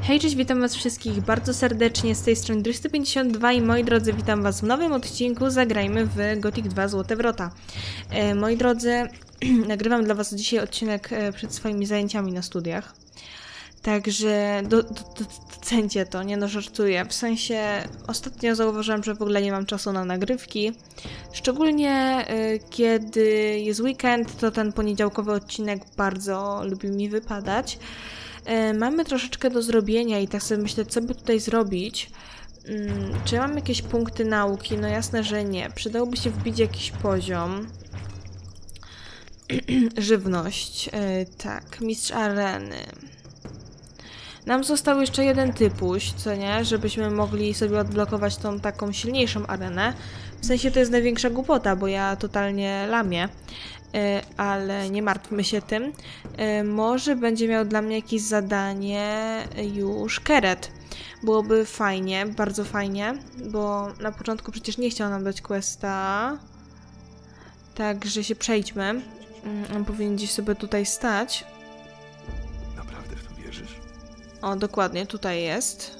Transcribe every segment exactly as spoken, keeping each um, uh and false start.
Hej, cześć, witam was wszystkich bardzo serdecznie, z tej strony Dry sto pięćdziesiąt dwa i moi drodzy, witam was w nowym odcinku Zagrajmy w Gothic dwa Złote Wrota. E, moi drodzy, nagrywam dla was dzisiaj odcinek e, przed swoimi zajęciami na studiach. Także do, do, do, docencie to, nie no, żartuję. W sensie ostatnio zauważyłam, że w ogóle nie mam czasu na nagrywki. Szczególnie y, kiedy jest weekend, to ten poniedziałkowy odcinek bardzo lubi mi wypadać. Y, mamy troszeczkę do zrobienia i tak sobie myślę, co by tutaj zrobić. Y, czy ja mam jakieś punkty nauki? No jasne, że nie. Przydałoby się wbić jakiś poziom. Żywność. Y, tak, mistrz areny. Nam został jeszcze jeden typuś, co nie? Żebyśmy mogli sobie odblokować tą taką silniejszą arenę. W sensie to jest największa głupota, bo ja totalnie lamię. Yy, ale nie martwmy się tym. Yy, może będzie miał dla mnie jakieś zadanie już Keret. Byłoby fajnie, bardzo fajnie, bo na początku przecież nie chciał nam dać questa. Także się przejdźmy. Yy, on powinien gdzieś sobie tutaj stać. O, dokładnie, tutaj jest.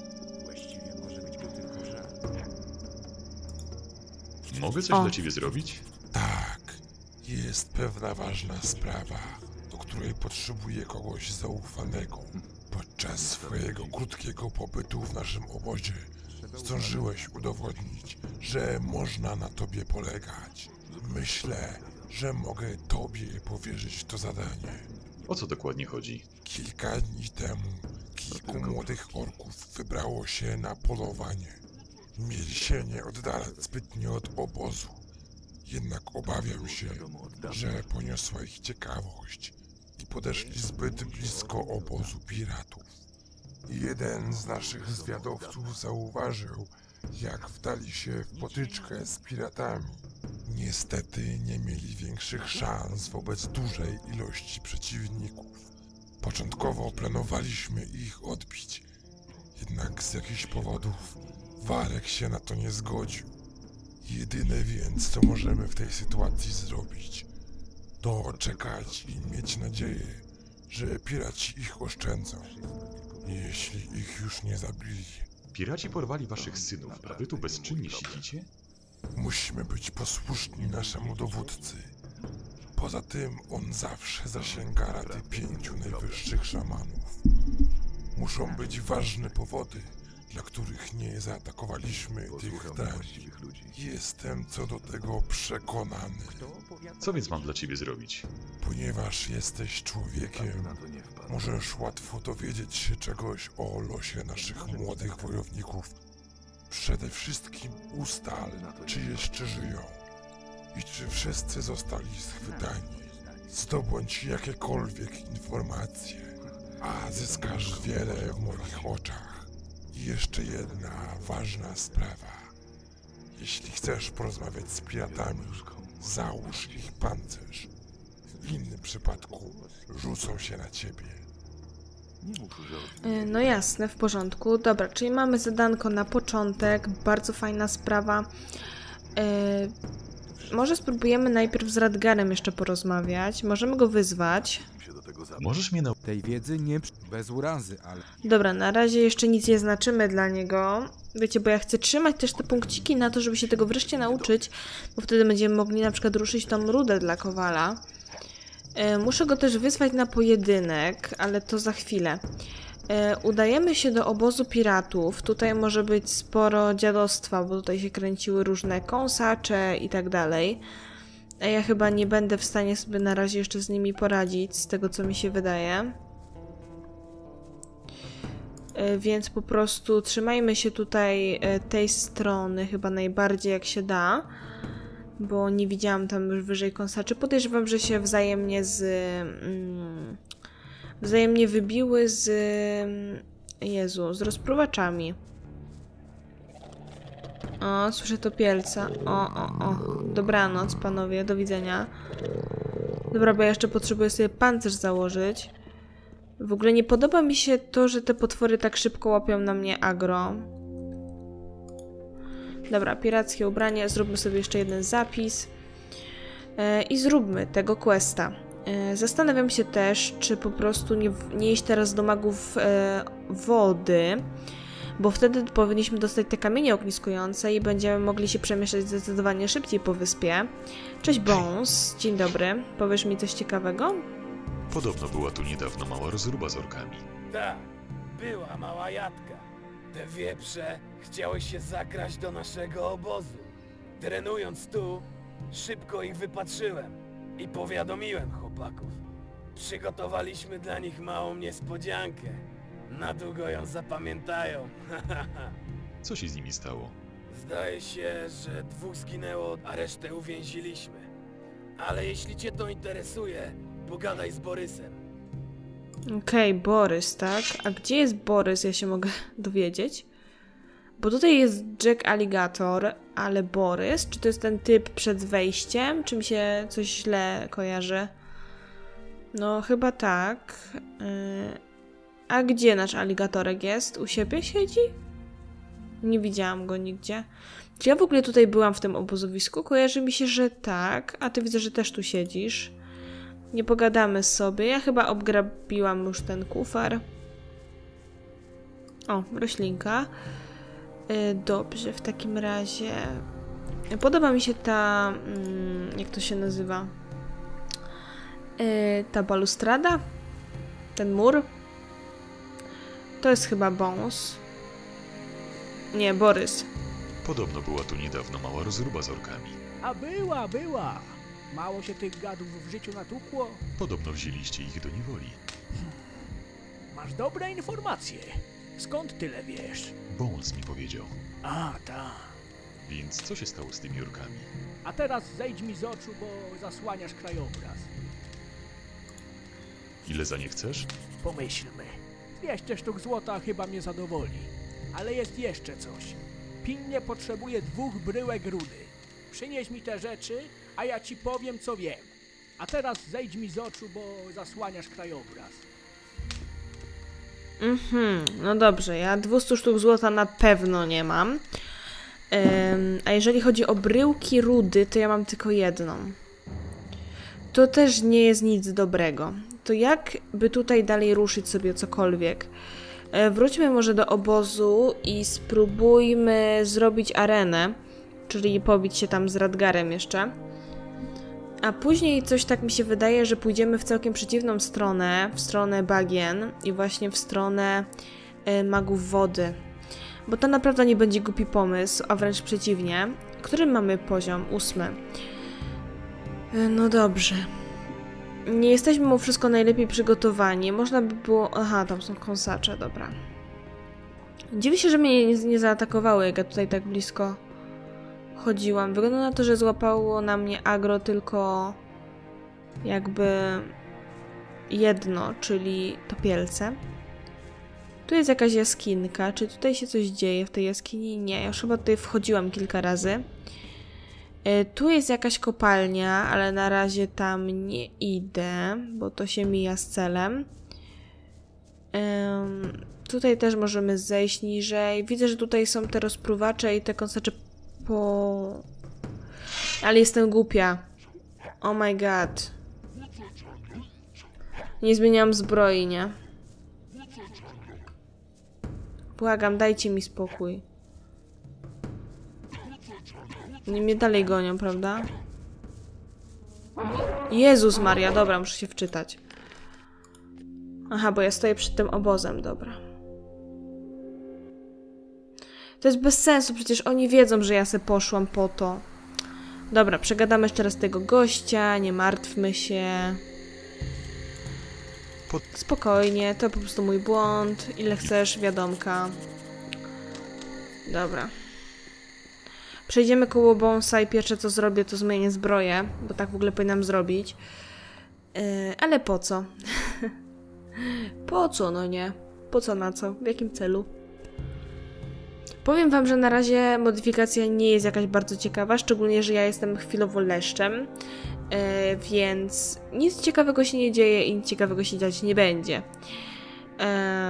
Mogę coś O. dla ciebie zrobić? Tak, jest pewna ważna sprawa, do której potrzebuję kogoś zaufanego. Podczas swojego krótkiego pobytu w naszym obozie zdążyłeś udowodnić, że można na tobie polegać. Myślę, że mogę tobie powierzyć to zadanie. O co dokładnie chodzi? Kilka dni temu kilku młodych orków wybrało się na polowanie. Mieli się nie oddalać zbytnio od obozu. Jednak obawiam się, że poniosła ich ciekawość i podeszli zbyt blisko obozu piratów. Jeden z naszych zwiadowców zauważył, jak wdali się w potyczkę z piratami. Niestety nie mieli większych szans wobec dużej ilości przeciwników. Początkowo planowaliśmy ich odbić, jednak z jakichś powodów Warek się na to nie zgodził. Jedyne więc, co możemy w tej sytuacji zrobić, to czekać i mieć nadzieję, że piraci ich oszczędzą, jeśli ich już nie zabili. Piraci porwali waszych synów, a wy tu bezczynnie siedzicie? Musimy być posłuszni naszemu dowódcy. Poza tym on zawsze zasięga rady pięciu najwyższych szamanów. Muszą być ważne powody, dla których nie zaatakowaliśmy tych drani. Jestem co do tego przekonany. Co więc mam dla ciebie zrobić? Ponieważ jesteś człowiekiem, możesz łatwo dowiedzieć się czegoś o losie naszych młodych wojowników. Przede wszystkim ustal, czy jeszcze żyją i czy wszyscy zostali schwytani. Zdobądź jakiekolwiek informacje, a zyskasz wiele w moich oczach. I jeszcze jedna ważna sprawa. Jeśli chcesz porozmawiać z piratami, załóż ich pancerz. W innym przypadku rzucą się na ciebie. No jasne, w porządku. Dobra, czyli mamy zadanko na początek. Bardzo fajna sprawa. Yy, może spróbujemy najpierw z Radgarem jeszcze porozmawiać. Możemy go wyzwać. Możesz mnie na... Tej wiedzy nie bez urazy, ale... Dobra, na razie jeszcze nic nie znaczymy dla niego. Wiecie, bo ja chcę trzymać też te punkciki na to, żeby się tego wreszcie nauczyć, bo wtedy będziemy mogli na przykład ruszyć tą rudę dla Kowala. Yy, muszę go też wyzwać na pojedynek, ale to za chwilę. Yy, udajemy się do obozu piratów. Tutaj może być sporo dziadostwa, bo tutaj się kręciły różne kąsacze i tak dalej. A ja chyba nie będę w stanie sobie na razie jeszcze z nimi poradzić, z tego co mi się wydaje. Yy, więc po prostu trzymajmy się tutaj yy, tej strony chyba najbardziej jak się da. Bo nie widziałam tam już wyżej kąsaczy. Podejrzewam, że się wzajemnie z... Mm, wzajemnie wybiły z... Jezu, z rozpruwaczami. O, słyszę topielca. O, o, o. Dobranoc, panowie, do widzenia. Dobra, bo ja jeszcze potrzebuję sobie pancerz założyć. W ogóle nie podoba mi się to, że te potwory tak szybko łapią na mnie agro. Dobra, pirackie ubranie. Zróbmy sobie jeszcze jeden zapis. Yy, I zróbmy tego questa. E, zastanawiam się też, czy po prostu nie, nie iść teraz do magów e, wody, bo wtedy powinniśmy dostać te kamienie ogniskujące i będziemy mogli się przemieszczać zdecydowanie szybciej po wyspie. Cześć Bones, dzień dobry. Powiesz mi coś ciekawego? Podobno była tu niedawno mała rozruba z orkami. Tak, była mała jadka. Te wieprze chciały się zakraść do naszego obozu. Trenując tu, szybko ich wypatrzyłem i powiadomiłem chłopaków. Przygotowaliśmy dla nich małą niespodziankę. Na długo ją zapamiętają. Co się z nimi stało? Zdaje się, że dwóch zginęło, a resztę uwięziliśmy. Ale jeśli cię to interesuje, pogadaj z Borysem. Okej, okay, Borys, tak? A gdzie jest Borys? Ja się mogę dowiedzieć. Bo tutaj jest Jack Alligator, ale Borys? Czy to jest ten typ przed wejściem? Czy mi się coś źle kojarzy? No, chyba tak. Yy... A gdzie nasz aligatorek jest? U siebie siedzi? Nie widziałam go nigdzie. Czy ja w ogóle tutaj byłam w tym obozowisku? Kojarzy mi się, że tak. A ty widzę, że też tu siedzisz. Nie pogadamy sobie. Ja chyba obgrabiłam już ten kufer. O, roślinka. Yy, dobrze, w takim razie... Podoba mi się ta... Mm, jak to się nazywa? Yy, ta balustrada? Ten mur? To jest chyba Bones. Nie, Borys. Podobno była tu niedawno mała rozruba z orkami. A była, była. Mało się tych gadów w życiu natukło. Podobno wzięliście ich do niewoli. Masz dobre informacje. Skąd tyle wiesz? Bones mi powiedział. A, tak. Więc co się stało z tymi orkami? A teraz zejdź mi z oczu, bo zasłaniasz krajobraz. Ile za nie chcesz? Pomyślmy. dwieście sztuk złota chyba mnie zadowoli. Ale jest jeszcze coś. Pilnie potrzebuję dwóch bryłek rudy. Przynieś mi te rzeczy, a ja ci powiem, co wiem. A teraz zejdź mi z oczu, bo zasłaniasz krajobraz. Mhm, no dobrze, ja dwieście sztuk złota na pewno nie mam. Ym, a jeżeli chodzi o bryłki rudy, to ja mam tylko jedną. To też nie jest nic dobrego. To jak by tutaj dalej ruszyć sobie cokolwiek? E, wróćmy może do obozu i spróbujmy zrobić arenę, czyli pobić się tam z Radgarem jeszcze. A później coś tak mi się wydaje, że pójdziemy w całkiem przeciwną stronę, w stronę bagien i właśnie w stronę e, magów wody. Bo to naprawdę nie będzie głupi pomysł, a wręcz przeciwnie. Który mamy poziom? Ósmy. E, no dobrze. Nie jesteśmy mimo wszystko najlepiej przygotowani. Można by było... Aha, tam są kąsacze, dobra. Dziwię się, że mnie nie, nie zaatakowały, jak ja tutaj tak blisko chodziłam. Wygląda na to, że złapało na mnie agro tylko jakby jedno, czyli topielce. Tu jest jakaś jaskinka. Czy tutaj się coś dzieje w tej jaskini? Nie, ja już chyba tutaj wchodziłam kilka razy. Tu jest jakaś kopalnia, ale na razie tam nie idę, bo to się mija z celem. Um, tutaj też możemy zejść niżej. Widzę, że tutaj są te rozpruwacze i te kąsacze po... Ale jestem głupia. Oh my god. Nie zmieniałam zbroi, nie? Błagam, dajcie mi spokój. Oni mnie dalej gonią, prawda? Jezus Maria, dobra, muszę się wczytać. Aha, bo ja stoję przed tym obozem, dobra. To jest bez sensu, przecież oni wiedzą, że ja se poszłam po to. Dobra, przegadamy jeszcze raz tego gościa, nie martwmy się. Spokojnie, to po prostu mój błąd. Ile chcesz, wiadomka. Dobra. Przejdziemy koło Bonesa i pierwsze co zrobię, to zmienię zbroję, bo tak w ogóle powinnam zrobić. Yy, ale po co? Po co, no nie? Po co, na co? W jakim celu? Powiem wam, że na razie modyfikacja nie jest jakaś bardzo ciekawa, szczególnie, że ja jestem chwilowo leszczem, yy, więc nic ciekawego się nie dzieje i nic ciekawego się dziać nie będzie. Yy,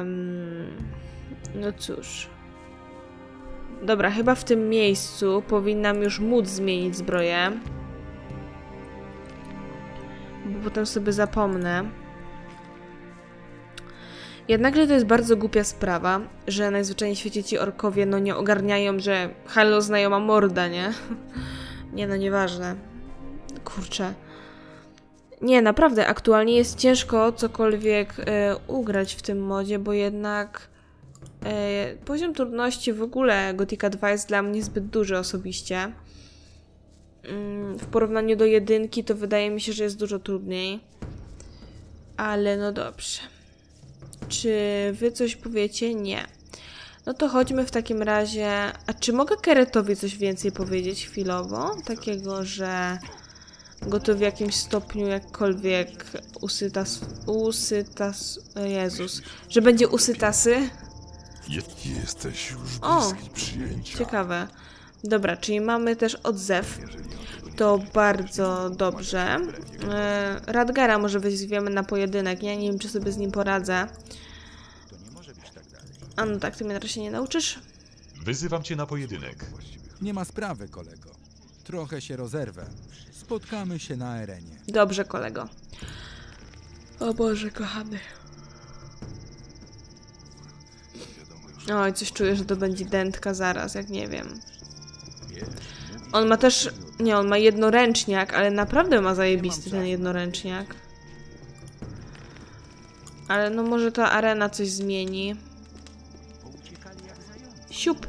no cóż... Dobra, chyba w tym miejscu powinnam już móc zmienić zbroję. bo potem sobie zapomnę. Jednakże to jest bardzo głupia sprawa, że najzwyczajniej w świecie ci orkowie no nie ogarniają, że halo znajoma morda, nie? Nie no, nieważne. Kurczę. Nie, naprawdę, aktualnie jest ciężko cokolwiek e, ugrać w tym modzie, bo jednak e, poziom trudności w ogóle Gothica dwa jest dla mnie zbyt duży osobiście. Mm, w porównaniu do jedynki to wydaje mi się, że jest dużo trudniej. Ale no dobrze. Czy wy coś powiecie? Nie. No to chodźmy w takim razie... A czy mogę Keretowi coś więcej powiedzieć chwilowo? Takiego, że... go to w jakimś stopniu jakkolwiek usytas... Usytas... Jezus. Że będzie usytasy? Jesteś już O! bliski przyjęcia. Ciekawe. Dobra, czyli mamy też odzew. To bardzo dobrze. E, Radgara może weźmiemy na pojedynek. Ja nie wiem, czy sobie z nim poradzę. A no tak, ty mnie na razie nie nauczysz? Wyzywam cię na pojedynek. Nie ma sprawy, kolego. Trochę się rozerwę. Spotkamy się na arenie. Dobrze, kolego. O Boże, kochany. Oj, coś czuję, że to będzie dętka zaraz, jak nie wiem. On ma też... Nie, on ma jednoręczniak, ale naprawdę ma zajebisty ten jednoręczniak. Ale no może ta arena coś zmieni. Siup.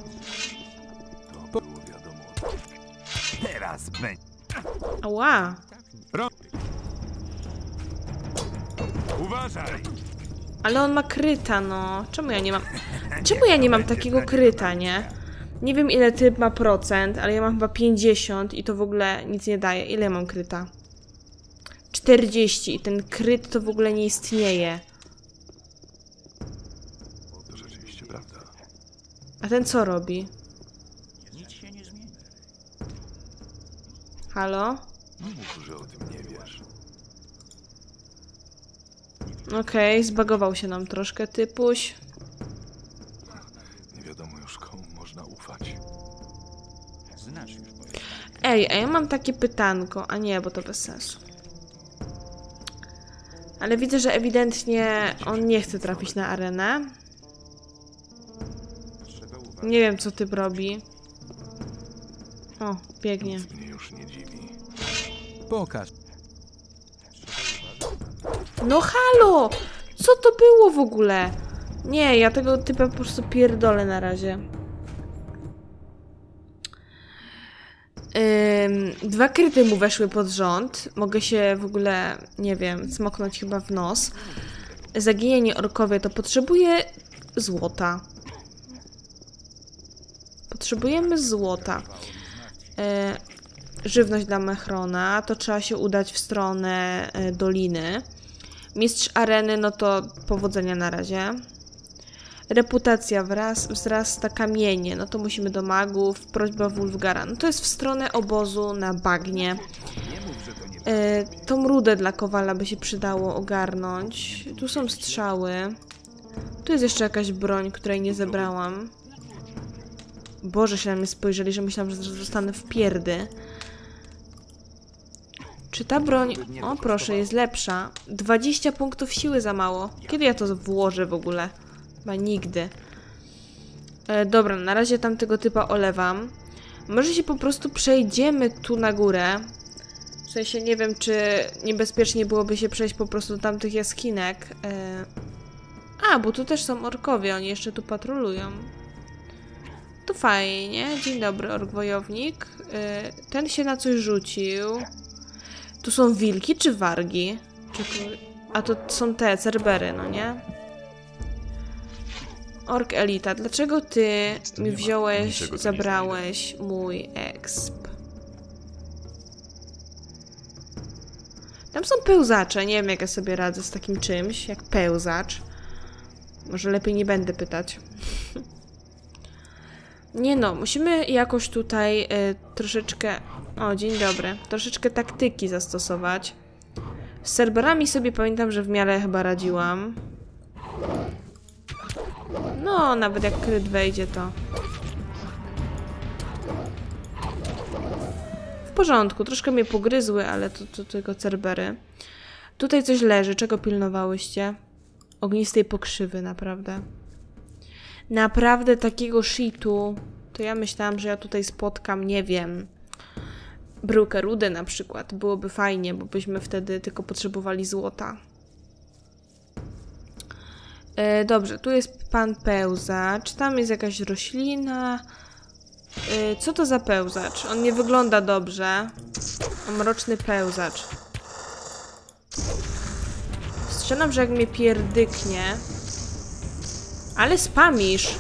Teraz będzie. Ała. Uważaj! Ale on ma kryta, no. Czemu ja nie mam... Czemu ja nie mam takiego kryta, nie? Nie wiem, ile typ ma procent, ale ja mam chyba pięćdziesiąt i to w ogóle nic nie daje. Ile ja mam kryta? czterdzieści i ten kryt to w ogóle nie istnieje. To rzeczywiście prawda. A ten co robi? Halo? Nie mów, że o tym nie wiesz. Okej, okay, zbagował się nam troszkę typuś. Nie wiadomo już, komu można ufać. Ej, a ja mam takie pytanko. A nie, bo to bez sensu. Ale widzę, że ewidentnie on nie chce trafić na arenę. Nie wiem, co typ robi. O, biegnie. Mnie już nie dziwi. Pokaż. No halo! Co to było w ogóle? Nie, ja tego typa po prostu pierdolę na razie. Ym, dwa kryty mu weszły pod rząd. Mogę się w ogóle, nie wiem, smoknąć chyba w nos. Zaginienie orkowie to potrzebuje złota. Potrzebujemy złota. Yy, żywność dla Mechrona. To trzeba się udać w stronę yy, doliny. Mistrz areny, no to powodzenia na razie. Reputacja wraz, wzrasta kamienie, no to musimy do magów. Prośba Wulfgara, no to jest w stronę obozu na bagnie. E, tą rudę dla Kowala by się przydało ogarnąć. Tu są strzały. Tu jest jeszcze jakaś broń, której nie zebrałam. Boże, się na mnie spojrzeli, że myślałam, że zostanę w pierdy. Czy ta broń... O, proszę, jest lepsza. dwadzieścia punktów siły za mało. Kiedy ja to włożę w ogóle? Chyba nigdy. E, dobra, na razie tamtego typa olewam. Może się po prostu przejdziemy tu na górę. W sensie nie wiem, czy niebezpiecznie byłoby się przejść po prostu do tamtych jaskinek. E... A, bo tu też są orkowie, oni jeszcze tu patrolują. To fajnie. Dzień dobry, ork wojownik. E... Ten się na coś rzucił. Tu są wilki czy wargi? Czy tu... A to są te, cerbery, no nie? Ork Elita, dlaczego ty mi wziąłeś, zabrałeś mój exp? Tam są pełzacze, nie wiem jak ja sobie radzę z takim czymś, jak pełzacz. Może lepiej nie będę pytać. Nie no, musimy jakoś tutaj y, troszeczkę... O, dzień dobry. Troszeczkę taktyki zastosować. Z serwerami sobie pamiętam, że w miarę chyba radziłam. No, nawet jak kryt wejdzie, to... W porządku, troszkę mnie pogryzły, ale to, to tylko cerbery. Tutaj coś leży. Czego pilnowałyście? Ognistej pokrzywy, naprawdę. Naprawdę takiego shitu. To ja myślałam, że ja tutaj spotkam, nie wiem, bryłkę rudy na przykład. Byłoby fajnie, bo byśmy wtedy tylko potrzebowali złota. E, dobrze, tu jest pan pełzacz. Tam jest jakaś roślina. E, co to za pełzacz? On nie wygląda dobrze. O, mroczny pełzacz. Strzelam, że jak mnie pierdyknie. Ale spamisz.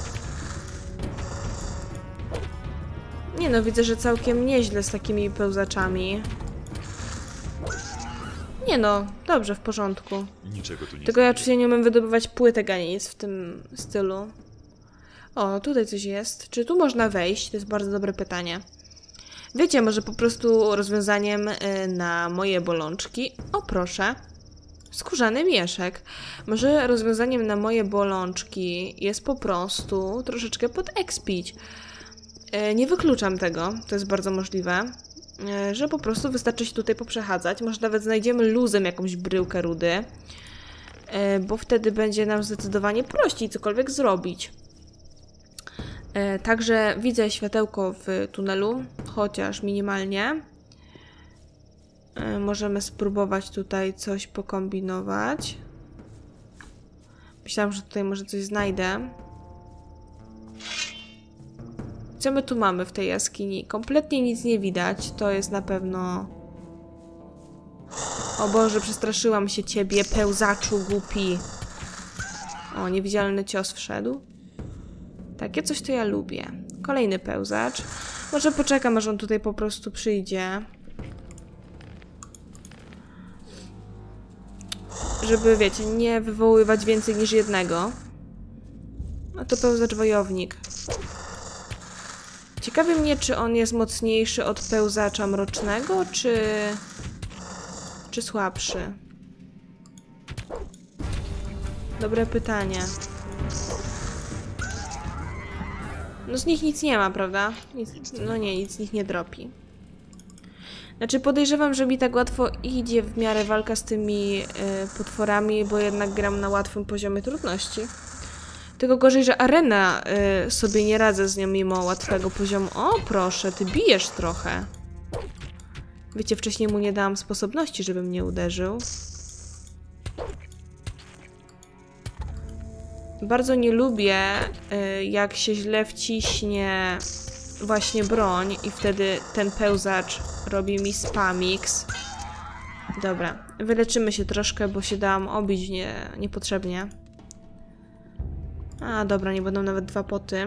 Nie no, widzę, że całkiem nieźle z takimi pełzaczami. Nie no, dobrze, w porządku. Niczego tu nie Tylko ja znajdę. oczywiście nie umiem wydobywać płytek ani nic w tym stylu. O, tutaj coś jest. Czy tu można wejść? To jest bardzo dobre pytanie. Wiecie, może po prostu rozwiązaniem y, na moje bolączki... O, proszę. Skórzany mieszek. Może rozwiązaniem na moje bolączki jest po prostu troszeczkę podekspić. Y, nie wykluczam tego. To jest bardzo możliwe. Y, że po prostu wystarczy się tutaj poprzechadzać. Może nawet znajdziemy luzem jakąś bryłkę rudy. Y, bo wtedy będzie nam zdecydowanie prościej cokolwiek zrobić. Także widzę światełko w tunelu, chociaż minimalnie. Możemy spróbować tutaj coś pokombinować. Myślałam, że tutaj może coś znajdę. Co my tu mamy w tej jaskini? Kompletnie nic nie widać. To jest na pewno... O Boże, przestraszyłam się ciebie, pełzaczu głupi. O, niewidzialny cios wszedł. Takie coś to ja lubię. Kolejny pełzacz. Może poczekam, aż on tutaj po prostu przyjdzie. Żeby, wiecie, nie wywoływać więcej niż jednego. A to pełzacz wojownik. Ciekawi mnie, czy on jest mocniejszy od pełzacza mrocznego, czy... czy słabszy? Dobre pytanie. No z nich nic nie ma, prawda? Nic, no nie, nic z nich nie dropi. Znaczy podejrzewam, że mi tak łatwo idzie w miarę walka z tymi y, potworami, bo jednak gram na łatwym poziomie trudności. Tylko gorzej, że arena y, sobie nie radzę z nią mimo łatwego poziomu. O, proszę, ty bijesz trochę. Wiecie, wcześniej mu nie dałam sposobności, żeby mnie uderzył. Bardzo nie lubię, y, jak się źle wciśnie właśnie broń i wtedy ten pełzacz robi mi spamix. Dobra, wyleczymy się troszkę, bo się dałam obić nie, niepotrzebnie. A, dobra, nie będą nawet dwa poty.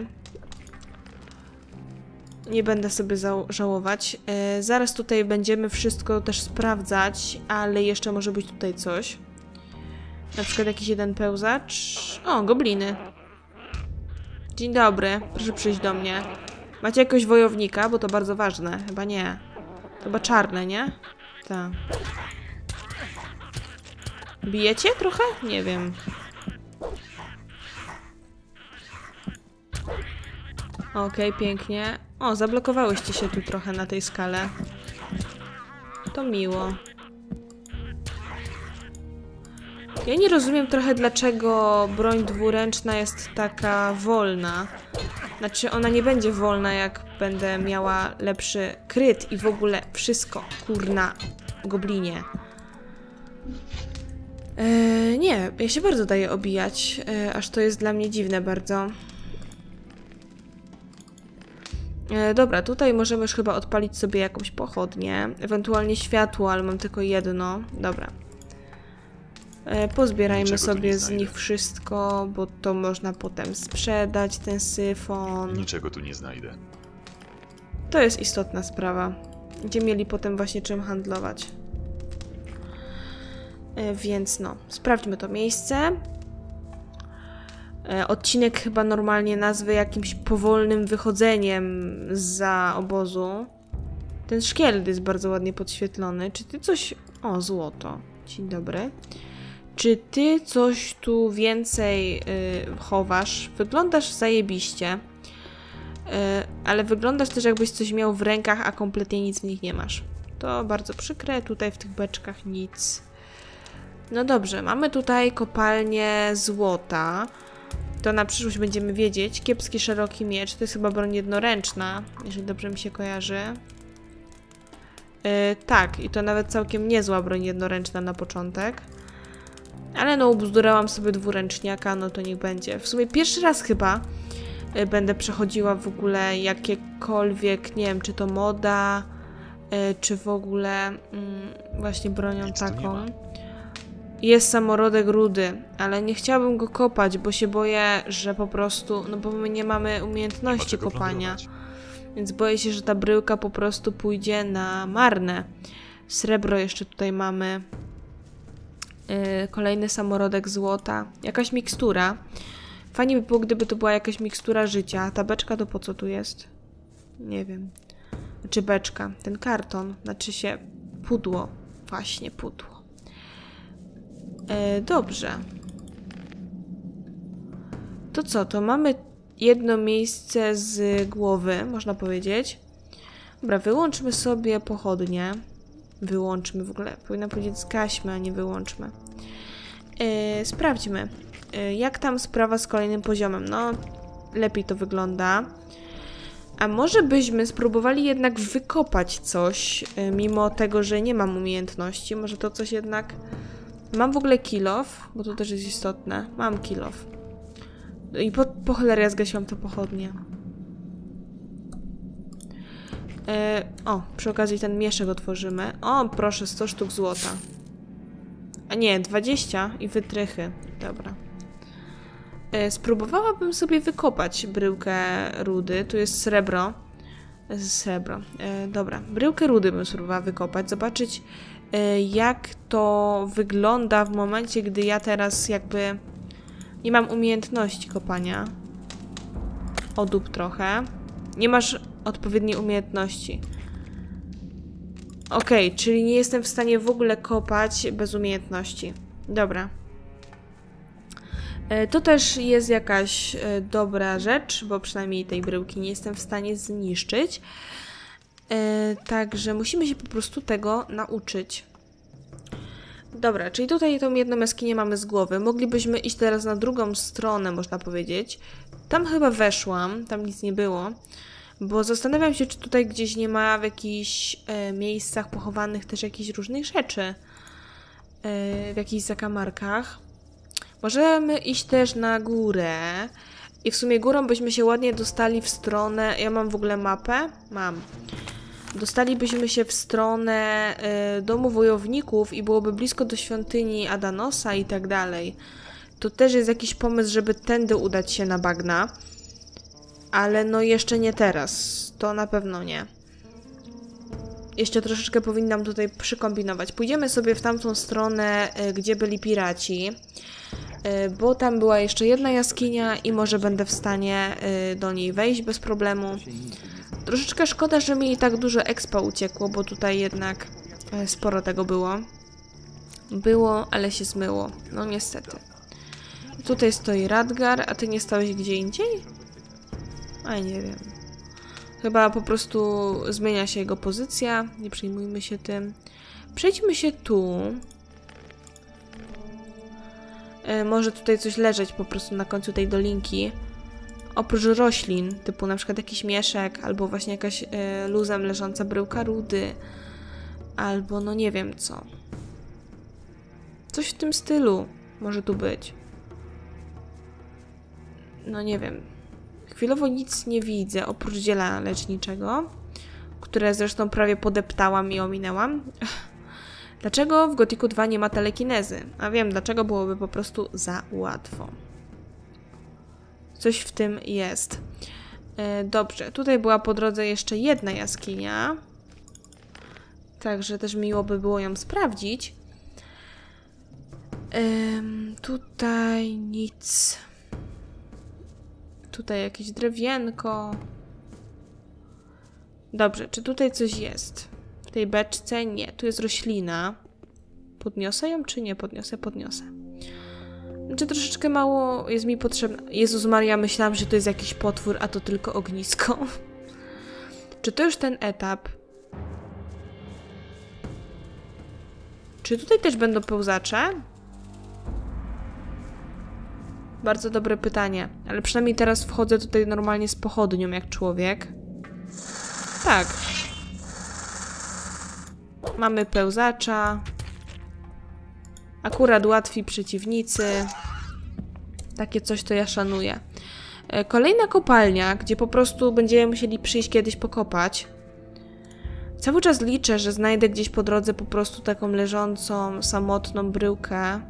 Nie będę sobie żałować. Yy, zaraz tutaj będziemy wszystko też sprawdzać, ale jeszcze może być tutaj coś. Na przykład jakiś jeden pełzacz. O, gobliny. Dzień dobry, proszę przyjść do mnie. Macie jakiegoś wojownika? Bo to bardzo ważne. Chyba nie. To chyba czarne, nie? Tak. Bijecie trochę? Nie wiem. Okej, okay, pięknie. O, zablokowałyście się tu trochę na tej skale. To miło. Ja nie rozumiem trochę, dlaczego broń dwuręczna jest taka wolna. Znaczy, ona nie będzie wolna, jak będę miała lepszy kryt i w ogóle wszystko. Kurna, goblinie. Eee, nie, ja się bardzo daję obijać, eee, aż to jest dla mnie dziwne bardzo. E, dobra, tutaj możemy już chyba odpalić sobie jakąś pochodnię. Ewentualnie światło, ale mam tylko jedno. Dobra. E, pozbierajmy Niczego tu sobie nie z znajdę. nich wszystko, bo to można potem sprzedać, ten syfon. Niczego tu nie znajdę. To jest istotna sprawa. Gdzie mieli potem właśnie czym handlować. E, więc no, sprawdźmy to miejsce. Odcinek chyba normalnie nazwę jakimś powolnym wychodzeniem zza obozu. Ten szkielet jest bardzo ładnie podświetlony. Czy ty coś... O, złoto. Dzień dobry. Czy ty coś tu więcej yy, chowasz? Wyglądasz zajebiście. Yy, ale wyglądasz też jakbyś coś miał w rękach, a kompletnie nic w nich nie masz. To bardzo przykre. Tutaj w tych beczkach nic. No dobrze, mamy tutaj kopalnię złota. To na przyszłość będziemy wiedzieć. Kiepski, szeroki miecz. To jest chyba broń jednoręczna, jeżeli dobrze mi się kojarzy. Yy, tak, i to nawet całkiem niezła broń jednoręczna na początek. Ale no, ubzdurałam sobie dwuręczniaka, no to niech będzie. W sumie pierwszy raz chyba yy, będę przechodziła w ogóle jakiekolwiek, nie wiem, czy to moda, yy, czy w ogóle yy, właśnie bronią Nic tu nie taką. ma. Jest samorodek rudy, ale nie chciałabym go kopać, bo się boję, że po prostu, no bo my nie mamy Nie ma umiejętności czego kopania. plądrować. Więc boję się, że ta bryłka po prostu pójdzie na marne. Srebro jeszcze tutaj mamy. Yy, kolejny samorodek złota. Jakaś mikstura. Fajnie by było, gdyby to była jakaś mikstura życia. Ta beczka to po co tu jest? Nie wiem. Znaczy beczka. Ten karton. Znaczy się pudło. Właśnie pudło. Yy, dobrze. To co? To mamy jedno miejsce z głowy, można powiedzieć. Dobra, wyłączmy sobie pochodnie. Wyłączmy w ogóle. Powinna powiedzieć zgaśmy, a nie wyłączmy. Yy, sprawdźmy. Yy, jak tam sprawa z kolejnym poziomem? No, lepiej to wygląda. A może byśmy spróbowali jednak wykopać coś, yy, mimo tego, że nie mam umiejętności. Może to coś jednak... Mam w ogóle kill off, bo to też jest istotne. Mam kill off. I po, po cholerę ja zgasiłam to pochodnie. E, o, przy okazji ten mieszek otworzymy. O, proszę, sto sztuk złota. A nie, dwadzieścia i wytrychy. Dobra. E, spróbowałabym sobie wykopać bryłkę rudy. Tu jest srebro. E, srebro. E, dobra, bryłkę rudy bym spróbowała wykopać. Zobaczyć, e, jak to wygląda w momencie, gdy ja teraz jakby... Nie mam umiejętności kopania. Odup trochę. Nie masz odpowiedniej umiejętności. Okej, okay, czyli nie jestem w stanie w ogóle kopać bez umiejętności. Dobra. To też jest jakaś dobra rzecz, bo przynajmniej tej bryłki nie jestem w stanie zniszczyć. Także musimy się po prostu tego nauczyć. Dobra, czyli tutaj tą jedną jaskinię mamy z głowy. Moglibyśmy iść teraz na drugą stronę, można powiedzieć. Tam chyba weszłam, tam nic nie było. Bo zastanawiam się, czy tutaj gdzieś nie ma w jakichś e, miejscach pochowanych też jakichś różnych rzeczy. E, w jakichś zakamarkach. Możemy iść też na górę. I w sumie górą byśmy się ładnie dostali w stronę... Ja mam w ogóle mapę? Mam. Dostalibyśmy się w stronę y, domu wojowników i byłoby blisko do świątyni Adanosa i tak dalej. To też jest jakiś pomysł, żeby tędy udać się na bagna. Ale no jeszcze nie teraz. To na pewno nie. Jeszcze troszeczkę powinnam tutaj przykombinować. Pójdziemy sobie w tamtą stronę, y, gdzie byli piraci. Y, bo tam była jeszcze jedna jaskinia i może będę w stanie y, do niej wejść bez problemu. Troszeczkę szkoda, że mi tak dużo expa uciekło, bo tutaj jednak sporo tego było. Było, ale się zmyło. No niestety. Tutaj stoi Radgar, a ty nie stałeś gdzie indziej? A nie wiem. Chyba po prostu zmienia się jego pozycja. Nie przejmujmy się tym. Przejdźmy się tu. E, może tutaj coś leżeć po prostu na końcu tej dolinki. Oprócz roślin, typu na przykład jakiś mieszek, albo właśnie jakaś y, luzem leżąca bryłka rudy, albo no nie wiem co. Coś w tym stylu może tu być. No nie wiem. Chwilowo nic nie widzę, oprócz ziela leczniczego, które zresztą prawie podeptałam i ominęłam. Dlaczego w Gothicu dwa nie ma telekinezy? A wiem dlaczego, byłoby po prostu za łatwo. Coś w tym jest. Yy, dobrze, tutaj była po drodze jeszcze jedna jaskinia. Także też miło by było ją sprawdzić. Yy, tutaj nic. Tutaj jakieś drewienko. Dobrze, czy tutaj coś jest? W tej beczce? Nie. Tu jest roślina. Podniosę ją, czy nie? Podniosę, podniosę. Znaczy troszeczkę mało jest mi potrzebne. Jezus Maria, myślałam, że to jest jakiś potwór, a to tylko ognisko. Czy to już ten etap? Czy tutaj też będą pełzacze? Bardzo dobre pytanie. Ale przynajmniej teraz wchodzę tutaj normalnie z pochodnią, jak człowiek. Tak. Mamy pełzacza. Akurat łatwi przeciwnicy. Takie coś to ja szanuję. Kolejna kopalnia, gdzie po prostu będziemy musieli przyjść kiedyś pokopać. Cały czas liczę, że znajdę gdzieś po drodze po prostu taką leżącą, samotną bryłkę.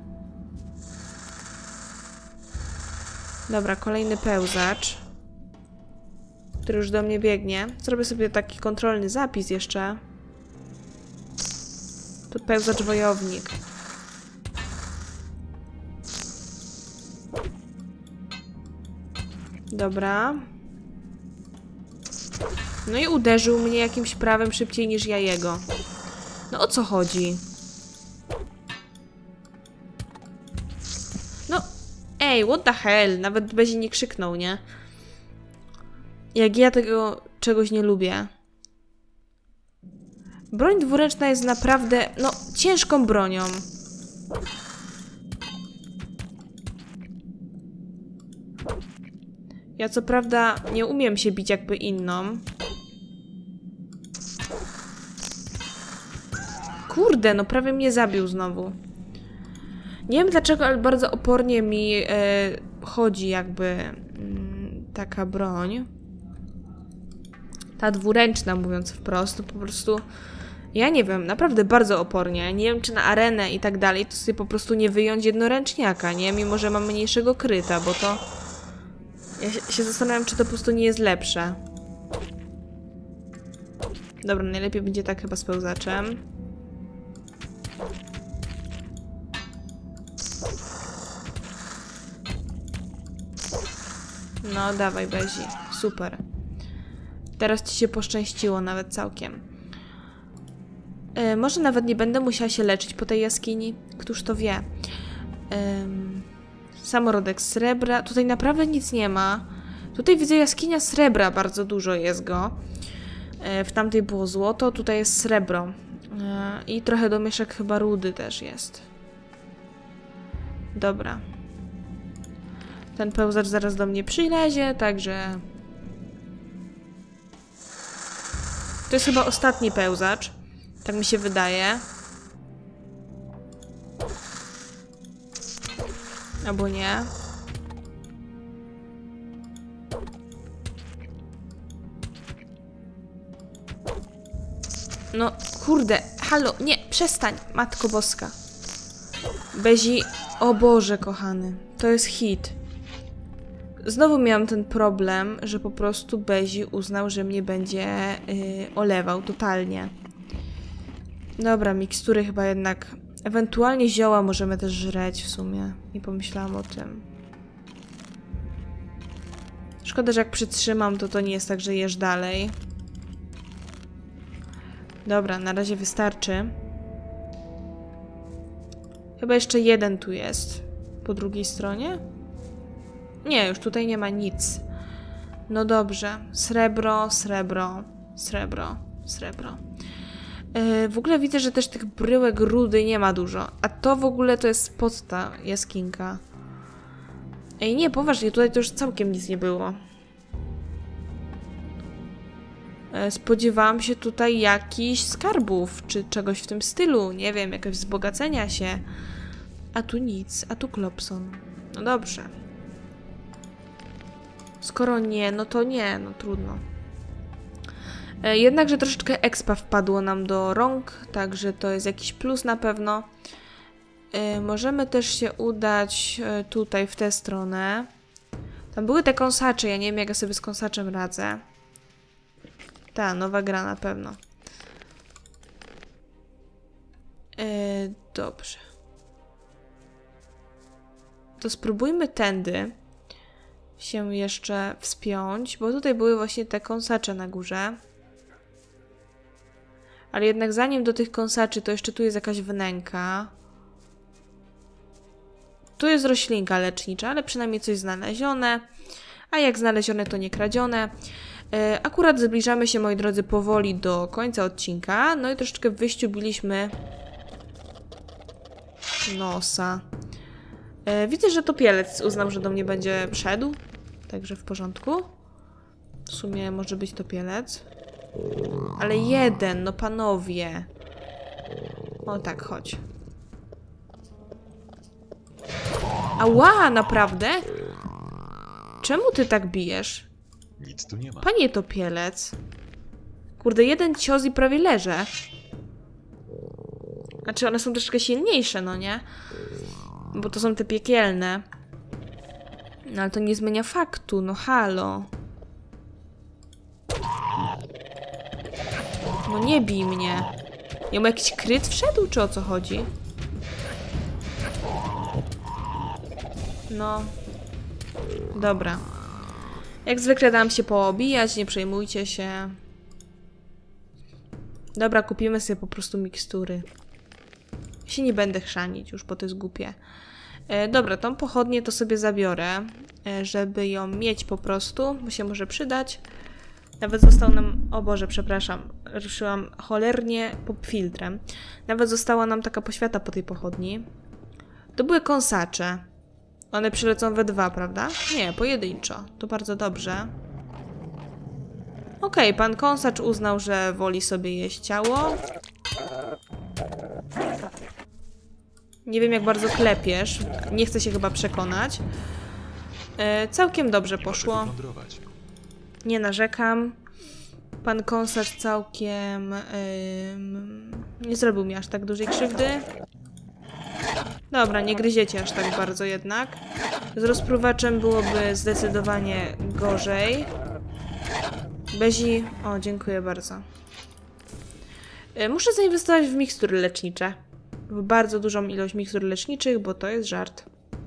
Dobra, kolejny pełzacz, który już do mnie biegnie. Zrobię sobie taki kontrolny zapis jeszcze. To pełzacz wojownik. Dobra. No i uderzył mnie jakimś prawem szybciej niż ja jego. No o co chodzi? No, ej, what the hell? Nawet Bezi nie krzyknął, nie? Jak ja tego czegoś nie lubię. Broń dwuręczna jest naprawdę, no, ciężką bronią. Ja co prawda nie umiem się bić jakby inną. Kurde, no prawie mnie zabił znowu. Nie wiem dlaczego, ale bardzo opornie mi e, chodzi jakby mm, taka broń. Ta dwuręczna, mówiąc wprost, po prostu... Ja nie wiem, naprawdę bardzo opornie. Nie wiem, czy na arenę i tak dalej to sobie po prostu nie wyjąć jednoręczniaka, nie? Mimo, że mam mniejszego kryta, bo to... Ja się, się zastanawiam, czy to po prostu nie jest lepsze. Dobra, najlepiej będzie tak chyba z pełzaczem. No, dawaj, Bezi. Super. Teraz ci się poszczęściło nawet całkiem. Yy, może nawet nie będę musiała się leczyć po tej jaskini. Któż to wie? Yy... Samorodek srebra. Tutaj naprawdę nic nie ma. Tutaj widzę jaskinia srebra. Bardzo dużo jest go. Yy, w tamtej było złoto. Tutaj jest srebro. Yy, I trochę domieszek chyba rudy też jest. Dobra. Ten pełzacz zaraz do mnie przylezie, także... To jest chyba ostatni pełzacz. Tak mi się wydaje. Albo nie. No, kurde. Halo, nie, przestań. Matko Boska. Bezi... O Boże, kochany. To jest hit. Znowu miałam ten problem, że po prostu Bezi uznał, że mnie będzie yy, olewał totalnie. Dobra, mikstury chyba jednak... Ewentualnie zioła możemy też żreć w sumie. Nie pomyślałam o tym. Szkoda, że jak przytrzymam, to to nie jest tak, że jesz dalej. Dobra, na razie wystarczy. Chyba jeszcze jeden tu jest. Po drugiej stronie? Nie, już tutaj nie ma nic. No dobrze. Srebro, srebro, srebro, srebro. Yy, w ogóle widzę, że też tych bryłek rudy nie ma dużo. A to w ogóle to jest pod ta jaskinka. Ej, nie, poważnie, tutaj to już całkiem nic nie było. Yy, spodziewałam się tutaj jakichś skarbów, czy czegoś w tym stylu. Nie wiem, jakiegoś wzbogacenia się. A tu nic, a tu klopson. No dobrze. Skoro nie, no to nie, no trudno. Jednakże troszeczkę expa wpadło nam do rąk, także to jest jakiś plus na pewno. Możemy też się udać tutaj, w tę stronę. Tam były te kąsacze, ja nie wiem jak ja sobie z kąsaczem radzę. Ta, nowa gra na pewno. Dobrze. To spróbujmy tędy się jeszcze wspiąć, bo tutaj były właśnie te kąsacze na górze. Ale jednak zanim do tych kąsaczy, to jeszcze tu jest jakaś wnęka. Tu jest roślinka lecznicza, ale przynajmniej coś znalezione. A jak znalezione, to nie kradzione. Yy, akurat zbliżamy się, moi drodzy, powoli do końca odcinka. No i troszeczkę wyściubiliśmy nosa. E, widzę, że topielec uznał, że do mnie będzie szedł. Także w porządku. W sumie może być topielec. Ale jeden, no panowie. O tak, chodź. Ała, naprawdę? Czemu ty tak bijesz? Nic tu nie ma. Panie topielec. Kurde, jeden cios i prawie leżę. Znaczy, one są troszeczkę silniejsze, no nie? Bo to są te piekielne. No ale to nie zmienia faktu, no halo. No nie bij mnie. Ja mu jakiś kryt wszedł, czy o co chodzi? No. Dobra. Jak zwykle dam się poobijać, nie przejmujcie się. Dobra, kupimy sobie po prostu mikstury. Ja się nie będę chrzanić już, bo to jest głupie. E, dobra, tą pochodnię to sobie zabiorę, e, żeby ją mieć po prostu, bo się może przydać. Nawet został nam... O Boże, przepraszam. Ruszyłam cholernie pod filtrem. Nawet została nam taka poświata po tej pochodni. To były kąsacze. One przylecą we dwa, prawda? Nie, pojedynczo. To bardzo dobrze. Okej, okay, pan kąsacz uznał, że woli sobie jeść ciało. Nie wiem, jak bardzo klepiesz. Nie chcę się chyba przekonać. E, całkiem dobrze poszło. Nie narzekam. Pan kąsacz całkiem... Yy, nie zrobił mi aż tak dużej krzywdy. Dobra, nie gryziecie aż tak bardzo jednak. Z rozpruwaczem byłoby zdecydowanie gorzej. Bezi... O, dziękuję bardzo. Yy, muszę zainwestować w mikstury lecznicze. W bardzo dużą ilość mikstur leczniczych, bo to jest żart.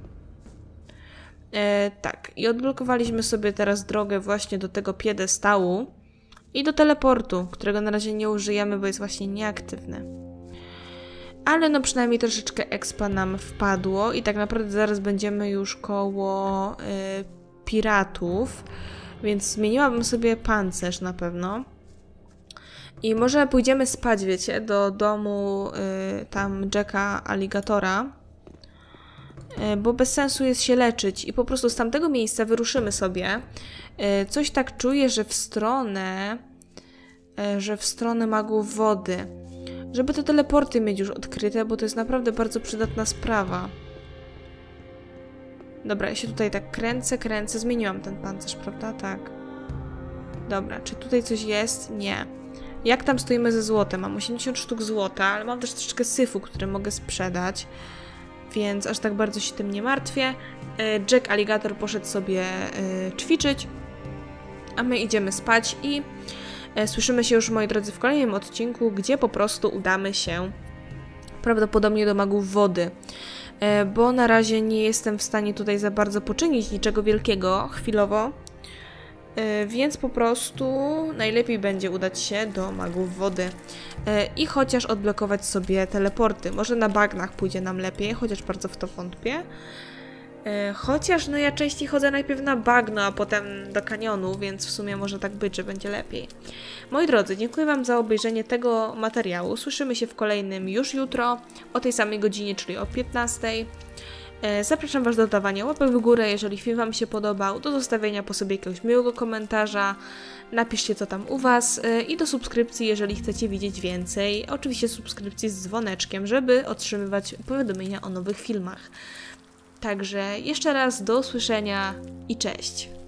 E, tak, i odblokowaliśmy sobie teraz drogę właśnie do tego piedestału i do teleportu, którego na razie nie użyjemy, bo jest właśnie nieaktywny. Ale no przynajmniej troszeczkę expa nam wpadło i tak naprawdę zaraz będziemy już koło y, piratów, więc zmieniłabym sobie pancerz na pewno. I może pójdziemy spać, wiecie, do domu y, tam Jacka Aligatora, y, bo bez sensu jest się leczyć i po prostu z tamtego miejsca wyruszymy sobie. Y, coś tak czuję, że w stronę, y, że w stronę magów wody. Żeby te teleporty mieć już odkryte, bo to jest naprawdę bardzo przydatna sprawa. Dobra, ja się tutaj tak kręcę, kręcę. Zmieniłam ten pancerz, prawda? Tak. Dobra, czy tutaj coś jest? Nie. Jak tam stoimy ze złotem? Mam osiemdziesiąt sztuk złota, ale mam też troszeczkę syfu, który mogę sprzedać. Więc aż tak bardzo się tym nie martwię. Jack Alligator poszedł sobie ćwiczyć, a my idziemy spać i słyszymy się już, moi drodzy, w kolejnym odcinku, gdzie po prostu udamy się prawdopodobnie do magów wody. Bo na razie nie jestem w stanie tutaj za bardzo poczynić niczego wielkiego chwilowo. Więc po prostu najlepiej będzie udać się do magów wody i chociaż odblokować sobie teleporty. Może na bagnach pójdzie nam lepiej, chociaż bardzo w to wątpię. Chociaż no ja częściej chodzę najpierw na bagno, a potem do kanionu, więc w sumie może tak być, że będzie lepiej. Moi drodzy, dziękuję wam za obejrzenie tego materiału. Słyszymy się w kolejnym już jutro, o tej samej godzinie, czyli o piętnastej. Zapraszam was do dawania łapek w górę, jeżeli film wam się podobał, do zostawienia po sobie jakiegoś miłego komentarza, napiszcie co tam u was i do subskrypcji, jeżeli chcecie widzieć więcej. Oczywiście subskrypcji z dzwoneczkiem, żeby otrzymywać powiadomienia o nowych filmach. Także jeszcze raz do usłyszenia i cześć!